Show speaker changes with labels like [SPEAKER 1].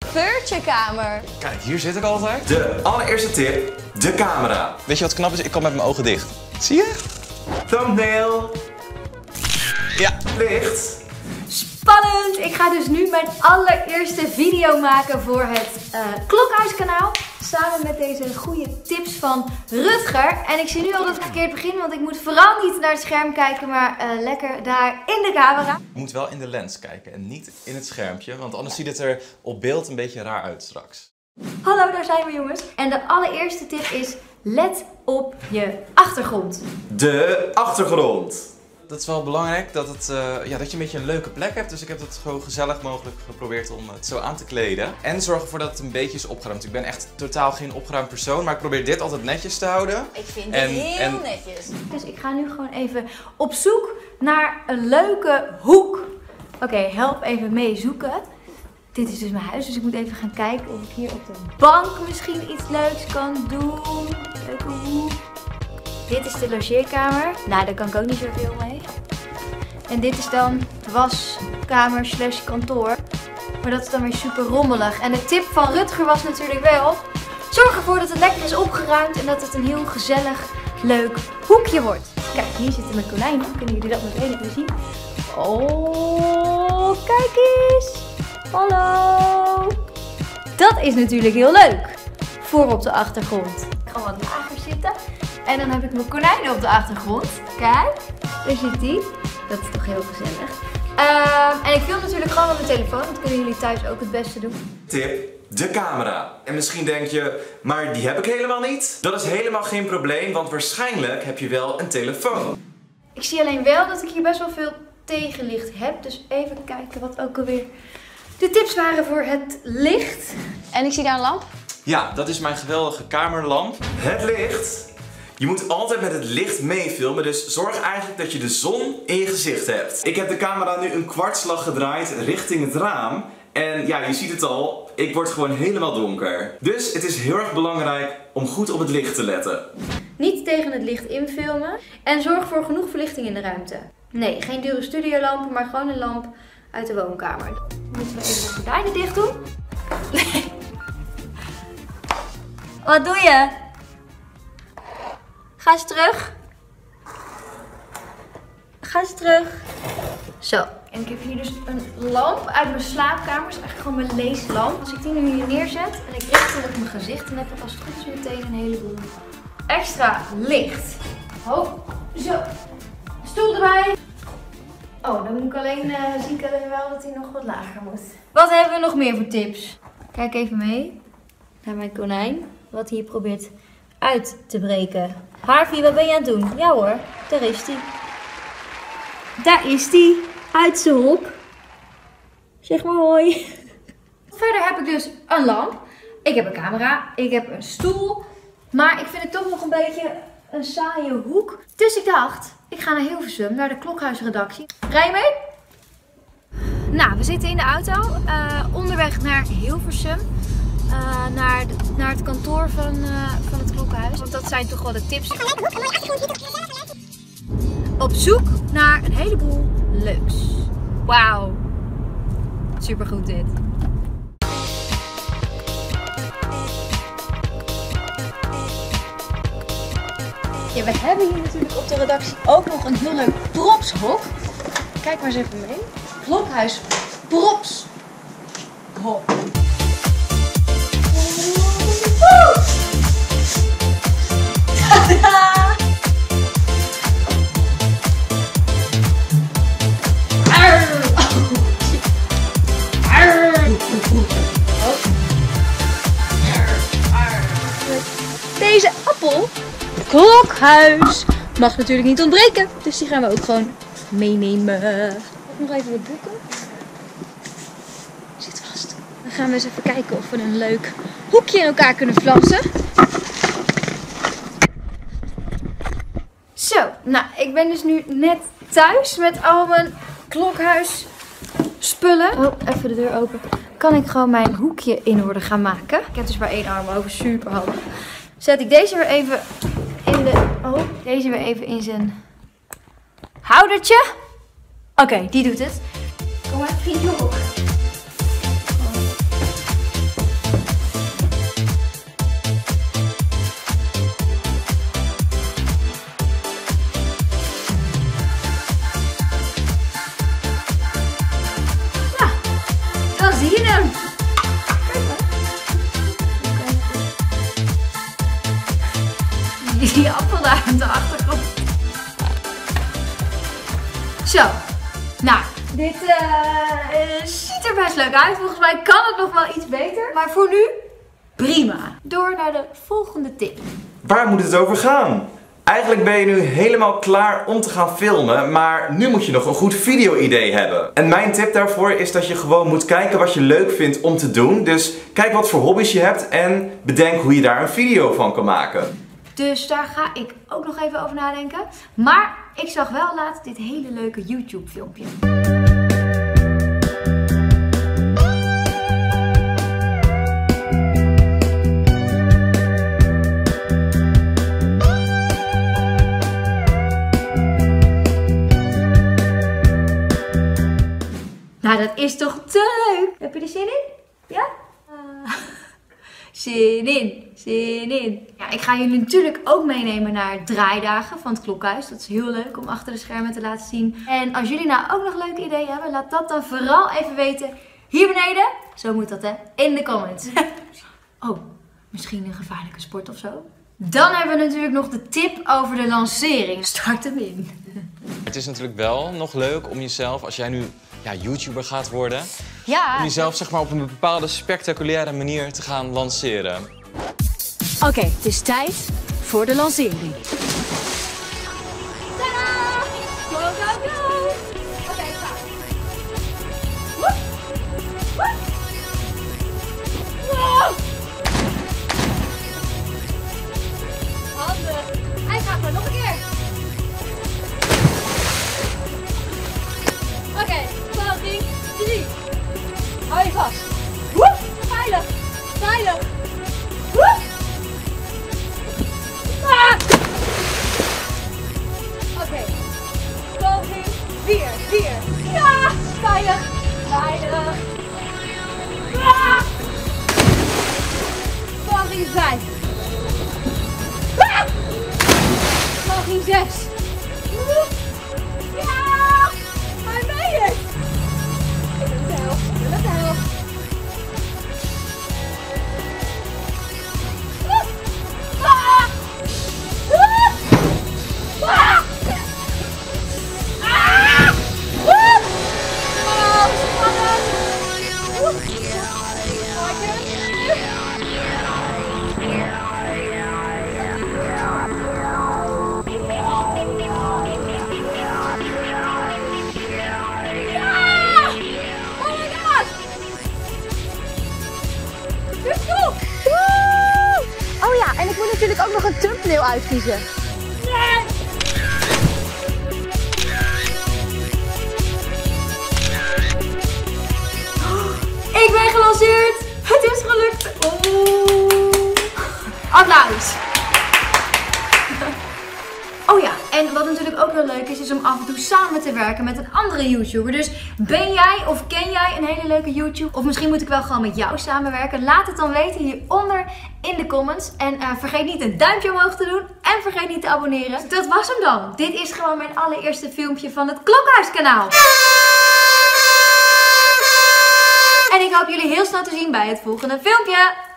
[SPEAKER 1] feurtje-kamer.
[SPEAKER 2] Kijk, hier zit ik altijd.
[SPEAKER 3] De allereerste tip, de camera.
[SPEAKER 2] Weet je wat knap is? Ik kan met mijn ogen dicht. Zie je?
[SPEAKER 3] Thumbnail.
[SPEAKER 2] Ja.
[SPEAKER 3] Licht.
[SPEAKER 4] Spannend! Ik ga dus nu mijn allereerste video maken voor het Klokhuiskanaal. Samen met deze goede tips van Rutger. En ik zie nu al dat ik verkeerd begin, want ik moet vooral niet naar het scherm kijken, maar lekker daar in de camera.
[SPEAKER 2] Je moet wel in de lens kijken en niet in het schermpje, want anders ziet het er op beeld een beetje raar uit straks.
[SPEAKER 4] Hallo, daar zijn we jongens. En de allereerste tip is, let op je achtergrond.
[SPEAKER 3] De achtergrond.
[SPEAKER 2] Dat is wel belangrijk dat, dat je een beetje een leuke plek hebt. Dus ik heb het zo gezellig mogelijk geprobeerd om het zo aan te kleden. En zorg ervoor dat het een beetje is opgeruimd. Ik ben echt totaal geen opgeruimd persoon, maar ik probeer dit altijd netjes te houden.
[SPEAKER 1] Ik vind het heel netjes.
[SPEAKER 4] Dus ik ga nu gewoon even op zoek naar een leuke hoek. Oké, help even mee zoeken. Dit is dus mijn huis, dus ik moet even gaan kijken of ik hier op de bank misschien iets leuks kan doen. Leuke hoek. Dit is de logeerkamer. Nou, daar kan ik ook niet zoveel mee. En dit is dan de waskamer / kantoor. Maar dat is dan weer super rommelig. En de tip van Rutger was natuurlijk wel, zorg ervoor dat het lekker is opgeruimd en dat het een heel gezellig, leuk hoekje wordt. Kijk, hier zitten mijn konijnen. Kunnen jullie dat meteen even zien? Oh, kijk eens! Hallo! Dat is natuurlijk heel leuk. Voor op de achtergrond. Ik ga wat lager zitten. En dan heb ik mijn konijnen op de achtergrond. Kijk, daar zit die. Dat is toch heel gezellig. En ik film natuurlijk gewoon op mijn telefoon. Dat kunnen jullie thuis ook het beste doen.
[SPEAKER 3] Tip, de camera. En misschien denk je, maar die heb ik helemaal niet. Dat is helemaal geen probleem, want waarschijnlijk heb je wel een telefoon.
[SPEAKER 4] Ik zie alleen wel dat ik hier best wel veel tegenlicht heb. Dus even kijken wat ook alweer de tips waren voor het licht.
[SPEAKER 1] En ik zie daar een lamp.
[SPEAKER 2] Ja, dat is mijn geweldige kamerlamp.
[SPEAKER 3] Het licht. Je moet altijd met het licht meefilmen, dus zorg eigenlijk dat je de zon in je gezicht hebt. Ik heb de camera nu een kwartslag gedraaid richting het raam. En ja, je ziet het al, ik word gewoon helemaal donker. Dus het is heel erg belangrijk om goed op het licht te letten.
[SPEAKER 4] Niet tegen het licht infilmen. En zorg voor genoeg verlichting in de ruimte. Nee, geen dure studiolamp, maar gewoon een lamp uit de woonkamer. Dan moeten we even de gordijnen dicht doen. Wat doe je? Ga eens terug. Ga eens terug. Zo. En ik heb hier dus een lamp uit mijn slaapkamer. Dat is eigenlijk gewoon mijn leeslamp. Als ik die nu hier neerzet en ik richt hem op mijn gezicht, dan heb ik als het goed is meteen een heleboel extra licht. Oh, zo. Stoel erbij. Oh, dan moet ik alleen, zie ik alleen wel dat hij nog wat lager moet. Wat hebben we nog meer voor tips? Kijk even mee naar mijn konijn. Wat hij hier probeert uit te breken. Harvey, wat ben je aan het doen? Ja hoor, daar is hij. Daar is hij. Uit zijn hok. Zeg maar hoi. Verder heb ik dus een lamp. Ik heb een camera. Ik heb een stoel. Maar ik vind het toch nog een beetje een saaie hoek. Dus ik dacht, ik ga naar Hilversum, naar de Klokhuisredactie. Rij je mee? Nou, we zitten in de auto. Onderweg naar Hilversum. Naar het kantoor van het Klokhuis. Want dat zijn toch wel de tips. Op zoek naar een heleboel leuks. Wauw. Supergoed dit. Ja, we hebben hier natuurlijk op de redactie ook nog een heel leuk propshok. Kijk maar eens even mee. Klokhuis propshok. Deze appel, Klokhuis, mag natuurlijk niet ontbreken. Dus die gaan we ook gewoon meenemen. Nog even wat boeken. Zit vast. Dan gaan we eens even kijken of we een leuk hoekje in elkaar kunnen flansen. Zo, nou, ik ben dus nu net thuis met al mijn Klokhuis spullen. Oh, even de deur open. Kan ik gewoon mijn hoekje in orde gaan maken. Ik heb dus maar één arm over, super handig. Zet ik deze weer even in de... Oh, deze weer even in zijn houdertje. Oké, die doet het. Kom maar, in de hoek. die appel daar aan de achtergrond. Zo. Nou, dit ziet er best leuk uit. Volgens mij kan het nog wel iets beter. Maar voor nu, prima. Door naar de volgende tip.
[SPEAKER 3] Waar moet het over gaan? Eigenlijk ben je nu helemaal klaar om te gaan filmen, maar nu moet je nog een goed video-idee hebben. En mijn tip daarvoor is dat je gewoon moet kijken wat je leuk vindt om te doen. Dus kijk wat voor hobby's je hebt en bedenk hoe je daar een video van kan maken.
[SPEAKER 4] Dus daar ga ik ook nog even over nadenken. Maar ik zag wel laatst dit hele leuke YouTube filmpje. Nou, dat is toch te leuk? Heb je er zin in? Ja? Zin in, zin in. Ja, ik ga jullie natuurlijk ook meenemen naar draaidagen van het Klokhuis. Dat is heel leuk om achter de schermen te laten zien. En als jullie nou ook nog leuke ideeën hebben, laat dat dan vooral even weten hier beneden. Zo moet dat, hè? In de comments. Oh, misschien een gevaarlijke sport of zo? Dan hebben we natuurlijk nog de tip over de lancering. Start hem in.
[SPEAKER 2] Het is natuurlijk wel nog leuk om jezelf, als jij nu YouTuber gaat worden,
[SPEAKER 1] Ja.
[SPEAKER 2] om jezelf zeg maar op een bepaalde spectaculaire manier te gaan lanceren.
[SPEAKER 5] Oké, het is tijd voor de lancering.
[SPEAKER 4] Tadaa! Go, go, go! Oké, ga. Woep! Woep! Wow! Handig. Hij gaat maar nog een keer. Oké, poging 3. Hou je vast. Woep! Veilig. Veilig. Woep! Ah! Oké. Poging 4. Ja! Veilig. Veilig. Ah! Poging 5. Ah! Poging 6. Ja! Hij meen het! Ik ben de helft. Ik ben de helft. Ah! Ah! Ah! Ah! Oh, spannend!
[SPEAKER 5] Oh ja, en ik moet natuurlijk ook nog een thumbnail uitkiezen.
[SPEAKER 4] Nee! Ik ben gelanceerd! Het is gelukt! Oh. Applaus! Oh ja, en wat natuurlijk ook heel leuk is om af en toe samen te werken met een andere YouTuber. Dus ben jij of ken jij een hele leuke YouTuber? Of misschien moet ik wel gewoon met jou samenwerken? Laat het dan weten hieronder in de comments. En vergeet niet een duimpje omhoog te doen. En vergeet niet te abonneren. Dat was hem dan. Dit is gewoon mijn allereerste filmpje van het Klokhuiskanaal. En ik hoop jullie heel snel te zien bij het volgende filmpje.